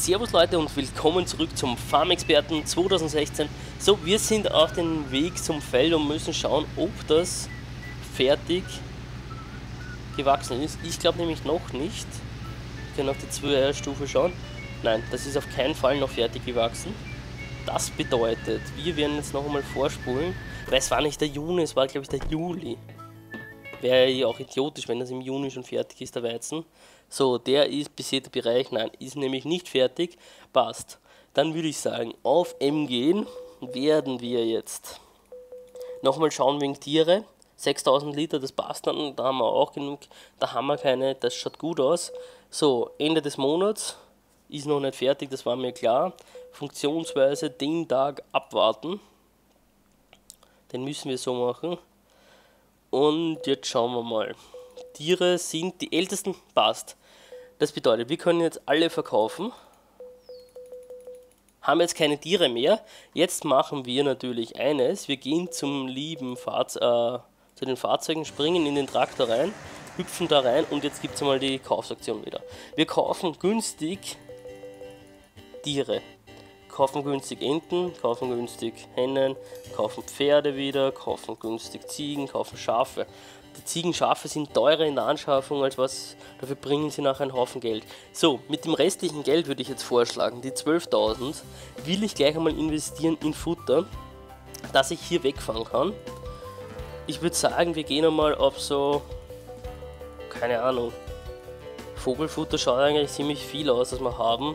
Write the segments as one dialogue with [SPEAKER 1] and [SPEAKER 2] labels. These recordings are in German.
[SPEAKER 1] Servus Leute und willkommen zurück zum Farmexperten 2016. So, wir sind auf dem Weg zum Feld und müssen schauen, ob das fertig gewachsen ist. Ich glaube nämlich noch nicht. Wir können auf die 2 Stufe schauen. Nein, das ist auf keinen Fall noch fertig gewachsen. Das bedeutet, wir werden jetzt noch einmal vorspulen, weil es war nicht der Juni, es war glaube ich der Juli. Wäre ja auch idiotisch, wenn das im Juni schon fertig ist, der Weizen. So, der ist besäter Bereich, nein, ist nämlich nicht fertig, passt. Dann würde ich sagen, auf M gehen, werden wir jetzt nochmal schauen wegen Tiere. 6000 Liter, das passt dann, da haben wir auch genug, da haben wir keine, das schaut gut aus. So, Ende des Monats, ist noch nicht fertig, das war mir klar. Funktionsweise den Tag abwarten, den müssen wir so machen. Und jetzt schauen wir mal. Tiere sind die ältesten, passt. Das bedeutet, wir können jetzt alle verkaufen. Haben jetzt keine Tiere mehr. Jetzt machen wir natürlich eines. Wir gehen zum lieben zu den Fahrzeugen, springen in den Traktor rein, hüpfen da rein und jetzt gibt es mal die Kaufaktion wieder. Wir kaufen günstig Tiere. Kaufen günstig Enten, kaufen günstig Hennen, kaufen Pferde wieder, kaufen günstig Ziegen, kaufen Schafe. Die Ziegen, Schafe sind teurer in der Anschaffung, als was, dafür bringen sie nachher einen Haufen Geld. So, mit dem restlichen Geld würde ich jetzt vorschlagen, die 12.000 will ich gleich einmal investieren in Futter, dass ich hier wegfahren kann. Ich würde sagen, wir gehen einmal auf so, keine Ahnung, Vogelfutter schaut eigentlich ziemlich viel aus, was wir haben.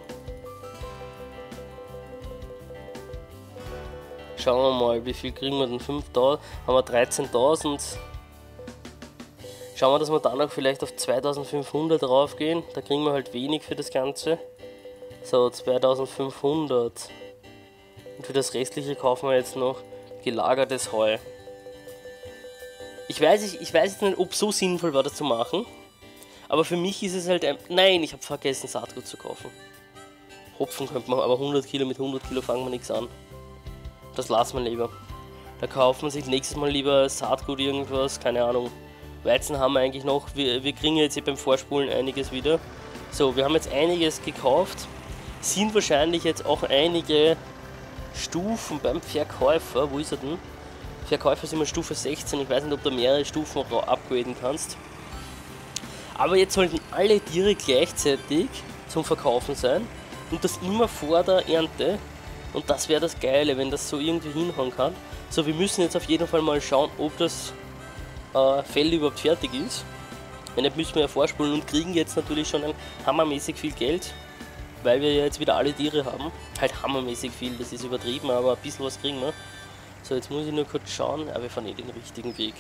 [SPEAKER 1] Schauen wir mal, wie viel kriegen wir denn? 5.000, haben wir 13.000. Schauen wir, dass wir dann auch vielleicht auf 2.500 raufgehen. Da kriegen wir halt wenig für das Ganze. So, 2.500. Und für das restliche kaufen wir jetzt noch gelagertes Heu. Ich weiß jetzt nicht, ob es so sinnvoll war, das zu machen. Aber für mich ist es halt ein... Nein, ich habe vergessen, Saatgut zu kaufen. Hopfen könnte man, aber 100 Kilo, mit 100 Kilo fangen wir nichts an. Das lassen wir lieber. Da kauft man sich nächstes Mal lieber Saatgut irgendwas, keine Ahnung. Weizen haben wir eigentlich noch, wir kriegen jetzt hier beim Vorspulen einiges wieder. So, wir haben jetzt einiges gekauft. Sind wahrscheinlich jetzt auch einige Stufen beim Verkäufer. Wo ist er denn? Verkäufer sind wir Stufe 16, ich weiß nicht, ob du mehrere Stufen auch upgraden kannst. Aber jetzt sollten alle Tiere gleichzeitig zum Verkaufen sein. Und das immer vor der Ernte. Und das wäre das Geile, wenn das so irgendwie hinhauen kann. So, wir müssen jetzt auf jeden Fall mal schauen, ob das Feld überhaupt fertig ist. Wenn nicht, müssen wir ja vorspulen und kriegen jetzt natürlich schon ein hammermäßig viel Geld. Weil wir ja jetzt wieder alle Tiere haben. Halt hammermäßig viel, das ist übertrieben, aber ein bisschen was kriegen wir. So, jetzt muss ich nur kurz schauen, aber wir fahren eh den richtigen Weg.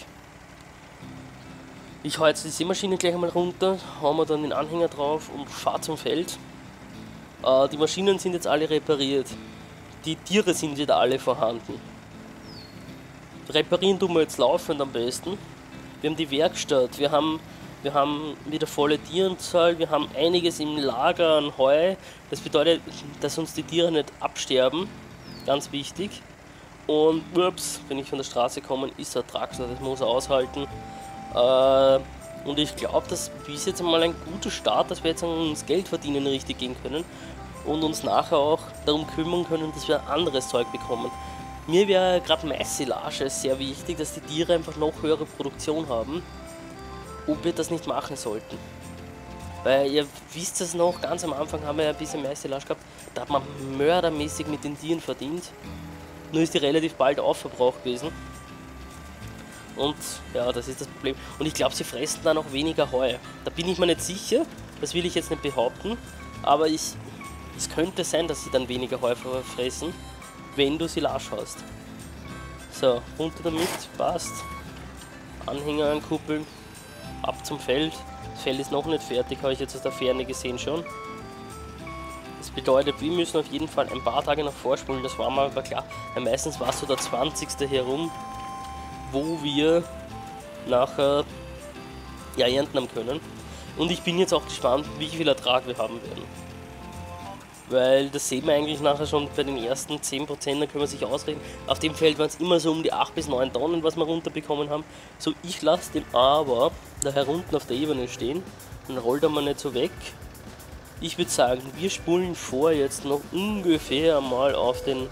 [SPEAKER 1] Ich hau jetzt die Sämaschine gleich einmal runter, hauen wir dann den Anhänger drauf und fahre zum Feld. Die Maschinen sind jetzt alle repariert. Die Tiere sind wieder alle vorhanden. Reparieren tun wir jetzt laufend am besten. Wir haben die Werkstatt, wir haben wieder volle Tieranzahl, wir haben einiges im Lager an Heu. Das bedeutet, dass uns die Tiere nicht absterben, ganz wichtig. Und ups, wenn ich von der Straße komme, ist der Traktor, das muss er aushalten. Und ich glaube, das ist jetzt einmal ein guter Start, dass wir jetzt ans Geld verdienen richtig gehen können. Und uns nachher auch darum kümmern können, dass wir anderes Zeug bekommen. Mir wäre gerade Mais-Silage sehr wichtig, dass die Tiere einfach noch höhere Produktion haben, ob wir das nicht machen sollten. Weil ihr wisst es noch, ganz am Anfang haben wir ja ein bisschen Mais-Silage gehabt, da hat man mördermäßig mit den Tieren verdient. Nur ist die relativ bald aufverbraucht gewesen. Und ja, das ist das Problem. Und ich glaube, sie fressen dann auch weniger Heu. Da bin ich mir nicht sicher, das will ich jetzt nicht behaupten, aber es könnte sein, dass sie dann weniger Heu fressen, wenn du Silage hast. So, runter damit, passt. Anhänger ankuppeln, ab zum Feld. Das Feld ist noch nicht fertig, habe ich jetzt aus der Ferne gesehen schon. Das bedeutet, wir müssen auf jeden Fall ein paar Tage noch vorspulen, das war mal aber klar. Weil meistens war es so der 20. herum, wo wir nachher ernten haben können. Und ich bin jetzt auch gespannt, wie viel Ertrag wir haben werden. Weil das sehen wir eigentlich nachher schon bei den ersten 10%, da können wir sich ausrechnen. Auf dem Feld waren es immer so um die 8 bis 9 Tonnen, was wir runterbekommen haben. So, ich lasse den aber da herunten auf der Ebene stehen, dann rollt er mal nicht so weg. Ich würde sagen, wir spulen vor jetzt noch ungefähr mal auf den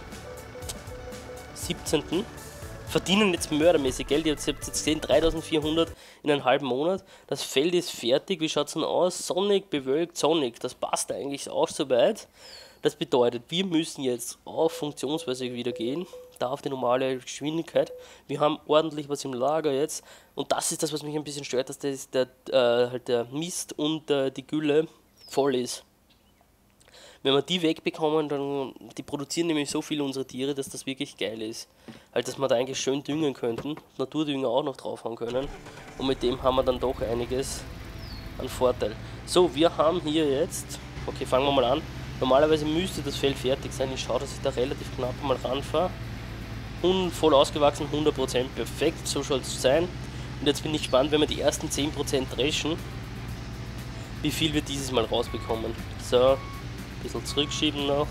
[SPEAKER 1] 17. Verdienen jetzt mördermäßig Geld. Ihr habt jetzt gesehen, 3400 in einem halben Monat. Das Feld ist fertig. Wie schaut es denn aus? Sonnig, bewölkt, sonnig. Das passt eigentlich auch soweit. Das bedeutet, wir müssen jetzt auf Funktionsweise wieder gehen. Da auf die normale Geschwindigkeit. Wir haben ordentlich was im Lager jetzt. Und das ist das, was mich ein bisschen stört, dass halt der Mist und die Gülle voll ist. Wenn wir die wegbekommen, dann die produzieren nämlich so viel unsere Tiere, dass das wirklich geil ist. Halt, dass wir da eigentlich schön düngen könnten, Naturdünger auch noch drauf haben können. Und mit dem haben wir dann doch einiges an Vorteil. So, wir haben hier jetzt, okay, fangen wir mal an. Normalerweise müsste das Feld fertig sein. Ich schaue, dass ich da relativ knapp mal ranfahre. Und voll ausgewachsen, 100% perfekt, so soll es sein. Und jetzt bin ich gespannt, wenn wir die ersten 10% dreschen, wie viel wir dieses Mal rausbekommen. So, ein bisschen zurückschieben noch.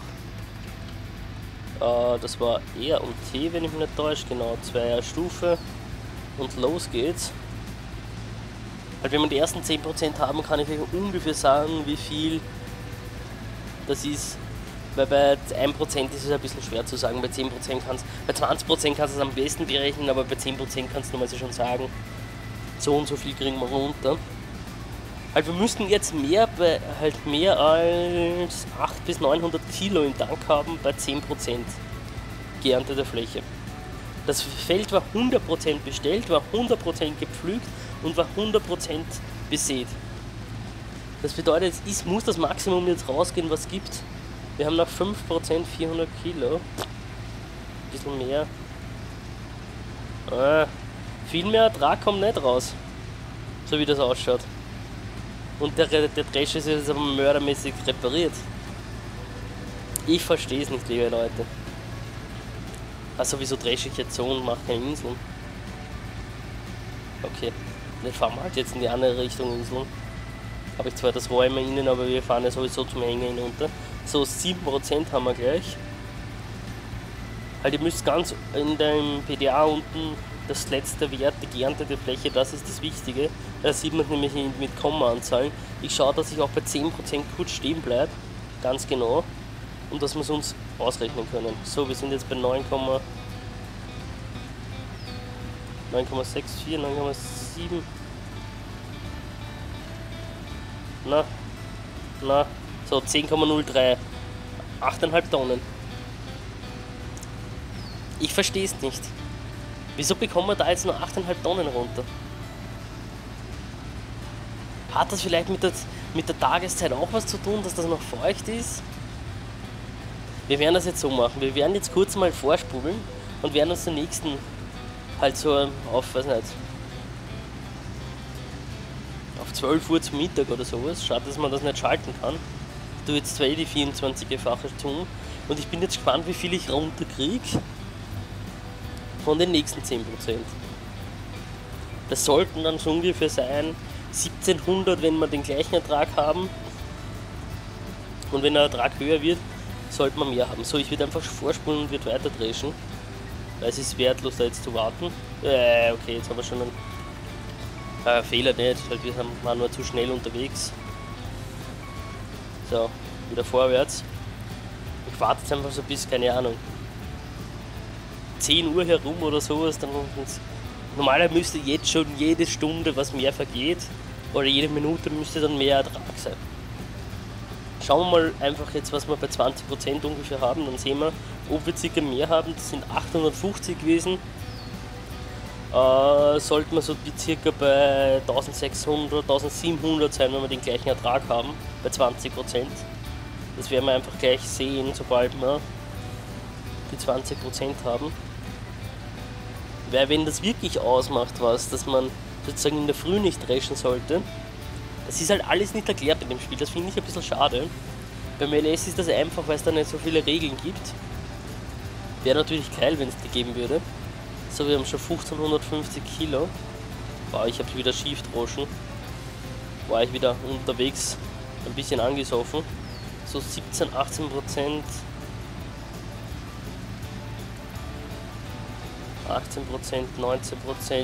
[SPEAKER 1] Das war R und T, wenn ich mich nicht täusche, genau, 2er Stufe. Und los geht's. Halt, wenn wir die ersten 10% haben, kann ich euch ungefähr sagen, wie viel das ist. Weil bei 1% ist es ein bisschen schwer zu sagen, bei 10% kannst, bei 20% kannst du es am besten berechnen, aber bei 10% kannst du mal schon sagen, so und so viel kriegen wir runter. Halt, wir müssten jetzt mehr als 800 bis 900 Kilo im Tank haben bei 10% geernteter Fläche. Das Feld war 100% bestellt, war 100% gepflügt und war 100% besät. Das bedeutet, es muss das Maximum jetzt rausgehen, was es gibt. Wir haben nach 5% 400 Kilo. Ein bisschen mehr. Viel mehr Ertrag kommt nicht raus. So wie das ausschaut. Und der Drescher ist jetzt aber mördermäßig repariert. Ich verstehe es nicht, liebe Leute. Also wieso dresche ich jetzt so und mache keine Inseln? Okay, dann fahren wir halt jetzt in die andere Richtung Inseln. Habe ich zwar das Rohr immer innen, aber wir fahren ja sowieso zum Hängen hinunter. So, 7% haben wir gleich. Halt, ihr müsst ganz in dem PDA unten das letzte Wert, die geerntete Fläche, das ist das Wichtige. Da sieht man nämlich mit Kommaanzahlen. Ich schaue, dass ich auch bei 10% kurz stehen bleibe, ganz genau, und dass wir es uns ausrechnen können. So, wir sind jetzt bei 9,64, 9,7. Na, so 10,03. 8,5 Tonnen. Ich verstehe es nicht. Wieso bekommen wir da jetzt nur 8,5 Tonnen runter? Hat das vielleicht mit der Tageszeit auch was zu tun, dass das noch feucht ist? Wir werden das jetzt so machen. Wir werden jetzt kurz mal vorspulen und werden uns den nächsten halt so auf, weiß nicht, auf 12 Uhr zum Mittag oder sowas. Schade, dass man das nicht schalten kann. Ich tue jetzt zwar die 24-fache tun und ich bin jetzt gespannt, wie viel ich runterkriege von den nächsten 10%. Das sollten dann so ungefähr sein 1700, wenn wir den gleichen Ertrag haben. Und wenn der Ertrag höher wird, sollte man mehr haben. So, ich würde einfach vorspulen und wird weiter dreschen. Weil es ist wertlos, da jetzt zu warten. Okay, jetzt haben wir schon einen Fehler nicht, weil wir waren nur zu schnell unterwegs. So, wieder vorwärts. Ich warte jetzt einfach so bis, keine Ahnung, 10 Uhr herum oder sowas. Dann normalerweise müsste jetzt schon jede Stunde, was mehr vergeht, oder jede Minute müsste dann mehr Ertrag sein. Schauen wir mal einfach jetzt, was wir bei 20% ungefähr haben, dann sehen wir, ob wir circa mehr haben. Das sind 850 gewesen. Sollten wir so circa bei 1600, 1700 sein, wenn wir den gleichen Ertrag haben, bei 20%. Das werden wir einfach gleich sehen, sobald wir die 20% haben. Weil wenn das wirklich ausmacht was, dass man sozusagen in der Früh nicht dreschen sollte, das ist halt alles nicht erklärt in dem Spiel, das finde ich ein bisschen schade. Beim LS ist das einfach, weil es da nicht so viele Regeln gibt. Wäre natürlich geil, wenn es die geben würde. So, wir haben schon 1550 Kilo. Wow, ich habe wieder schief droschen. War ich wieder unterwegs, ein bisschen angesoffen. So 17, 18%. 18%, 19%.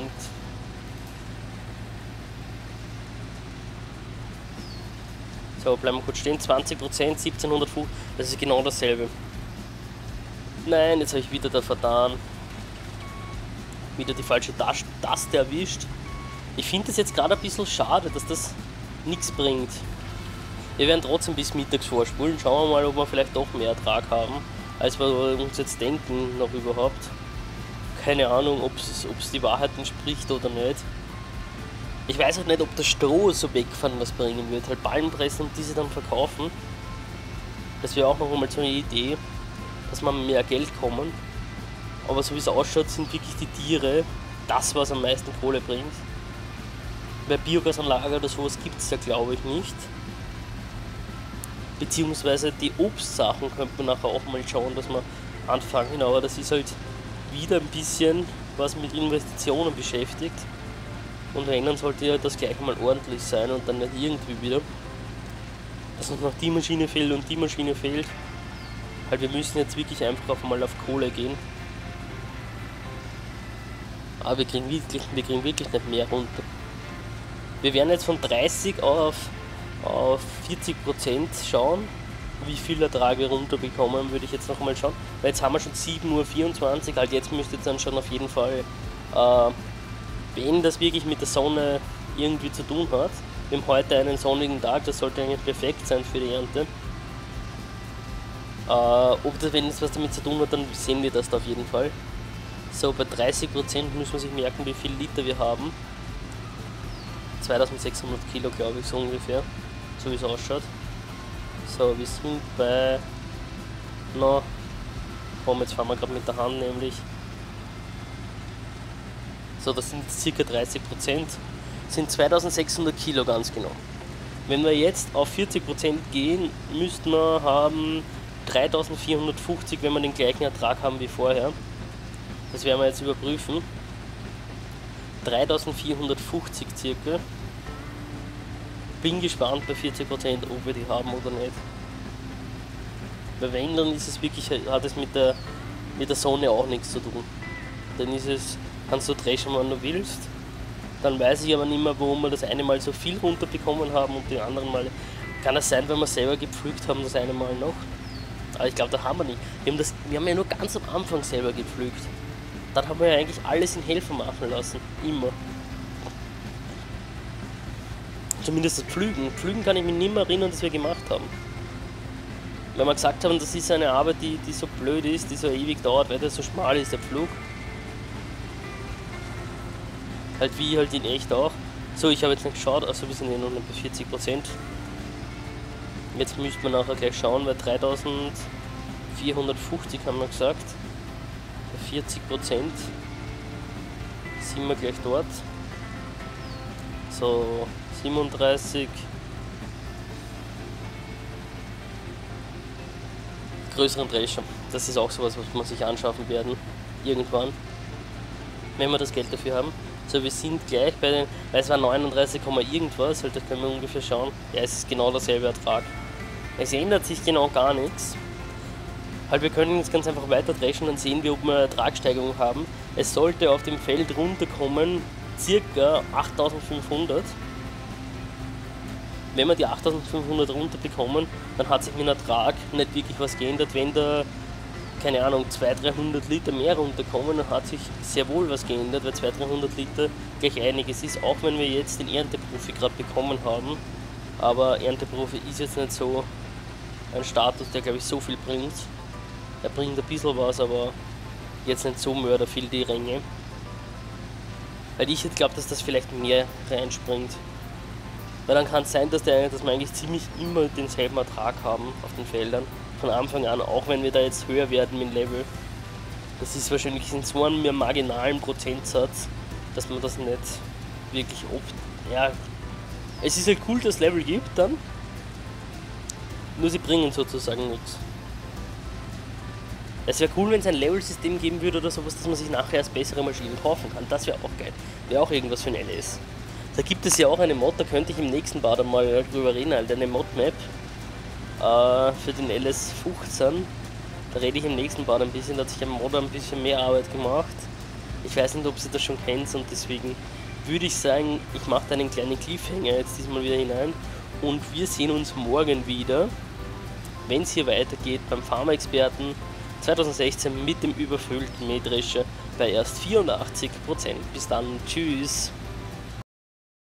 [SPEAKER 1] So, bleiben wir kurz stehen. 20%, 1750, das ist genau dasselbe. Nein, jetzt habe ich wieder da vertan. Wieder die falsche Taste erwischt. Ich finde es jetzt gerade ein bisschen schade, dass das nichts bringt. Wir werden trotzdem bis mittags vorspulen. Schauen wir mal, ob wir vielleicht doch mehr Ertrag haben, als wir uns jetzt denken noch überhaupt. Keine Ahnung, ob es die Wahrheit entspricht oder nicht. Ich weiß halt nicht, ob das Stroh so wegfahren was bringen wird. Halt Ballen pressen und diese dann verkaufen. Das wäre auch noch einmal so eine Idee, dass wir mehr Geld kommen. Aber so wie es ausschaut, sind wirklich die Tiere das, was am meisten Kohle bringt. Bei Biogasanlage oder sowas gibt es ja, glaube ich, nicht. Beziehungsweise die Obstsachen könnte man nachher auch mal schauen, dass wir anfangen. Aber das ist halt wieder ein bisschen was mit Investitionen beschäftigt. Und wenn, dann sollte ja das gleich mal ordentlich sein und dann nicht irgendwie wieder, dass uns noch die Maschine fehlt und die Maschine fehlt. Halt, wir müssen jetzt wirklich einfach mal auf Kohle gehen. Aber wir kriegen wirklich nicht mehr runter. Wir werden jetzt von 30 auf 40% schauen, wie viel Ertrag wir runterbekommen, würde ich jetzt noch mal schauen. Weil jetzt haben wir schon 7:24 Uhr, halt jetzt müsste jetzt dann schon auf jeden Fall, wenn das wirklich mit der Sonne irgendwie zu tun hat. Wir haben heute einen sonnigen Tag, das sollte eigentlich perfekt sein für die Ernte. Wenn es was damit zu tun hat, dann sehen wir das da auf jeden Fall. So, bei 30% müssen wir sich merken, wie viel Liter wir haben. 2600 Kilo, glaube ich, so ungefähr, so wie es ausschaut. So, wir sind bei, jetzt fahren wir gerade mit der Hand nämlich. So, das sind ca. 30%, sind 2600 Kilo ganz genau. Wenn wir jetzt auf 40% gehen, müssten wir haben 3450, wenn wir den gleichen Ertrag haben wie vorher. Das werden wir jetzt überprüfen. 3450 circa. Bin gespannt bei 40%, ob wir die haben oder nicht. Bei Wendern ist es wirklich, hat es mit der Sonne auch nichts zu tun. Dann ist es, kannst du dreschen, wann du willst. Dann weiß ich aber nicht mehr, warum wir das eine Mal so viel runterbekommen haben und die anderen Mal. Kann es sein, wenn wir selber gepflügt haben, das eine Mal noch? Aber ich glaube, da haben wir nicht. Wir haben ja nur ganz am Anfang selber gepflügt. Dann haben wir ja eigentlich alles in Helfer machen lassen. Immer. Zumindest das Pflügen. Pflügen kann ich mich nicht mehr erinnern, dass wir gemacht haben. Weil wir gesagt haben, das ist eine Arbeit, die so blöd ist, die so ewig dauert, weil der so schmal ist, der Pflug. Halt wie halt in echt auch. So, ich habe jetzt nicht geschaut, also wir sind ja noch nicht bei 40%. Jetzt müsste man nachher gleich schauen, weil 3450 haben wir gesagt. Bei 40% sind wir gleich dort. So, 37. Größeren Drescher. Das ist auch sowas, was wir sich anschaffen werden. Irgendwann. Wenn wir das Geld dafür haben. So, wir sind gleich bei den, weil es war 39, irgendwas, halt, da können wir ungefähr schauen. Ja, es ist genau derselbe Ertrag. Es ändert sich genau gar nichts. Halt, wir können jetzt ganz einfach weiter dreschen, dann sehen wir, ob wir eine Ertragssteigerung haben. Es sollte auf dem Feld runterkommen, circa 8500. Wenn wir die 8500 runterbekommen, dann hat sich mit dem Ertrag nicht wirklich was geändert. Wenn da, keine Ahnung, 200-300 Liter mehr runterkommen, dann hat sich sehr wohl was geändert, weil 200-300 Liter gleich einiges ist, auch wenn wir jetzt den Ernteprofi gerade bekommen haben. Aber Ernteprofi ist jetzt nicht so ein Status, der, glaube ich, so viel bringt. Er bringt ein bisschen was, aber jetzt nicht so mörderviel die Ränge. Weil ich jetzt glaube, dass das vielleicht mehr reinspringt. Weil dann kann es sein, dass wir eigentlich ziemlich immer denselben Ertrag haben auf den Feldern. Von Anfang an, auch wenn wir da jetzt höher werden mit dem Level. Das ist wahrscheinlich in so einem marginalen Prozentsatz, dass man das nicht wirklich ja, es ist halt cool, dass es Level gibt dann. Nur sie bringen sozusagen nichts. Es wäre cool, wenn es ein Level-System geben würde oder sowas, dass man sich nachher als bessere Maschinen kaufen kann. Das wäre auch geil. Wäre auch irgendwas für ein LS. Da gibt es ja auch eine Mod, da könnte ich im nächsten Part einmal drüber reden, halt eine Mod-Map für den LS15. Da rede ich im nächsten Part ein bisschen, da hat sich ein Mod ein bisschen mehr Arbeit gemacht. Ich weiß nicht, ob ihr das schon kennt und deswegen würde ich sagen, ich mache da einen kleinen Cliffhanger jetzt diesmal wieder hinein und wir sehen uns morgen wieder, wenn es hier weitergeht beim Pharma-Experten 2016 mit dem überfüllten Mähdrescher bei erst 84%. Bis dann, tschüss!